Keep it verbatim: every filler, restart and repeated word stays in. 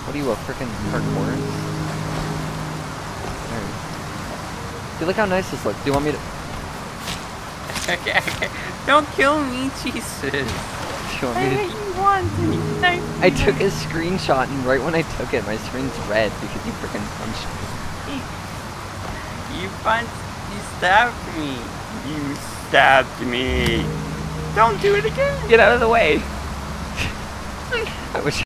What are you, a frickin' parkour? There. See, look how nice this looks. Do you want me to... Okay, okay. Don't kill me, Jesus. Do you want me to... You want to. I took a screenshot, and right when I took it, my screen's red because you frickin' punched me. You punched... You stabbed me. You stabbed me. Don't do it again. Get out of the way. I wish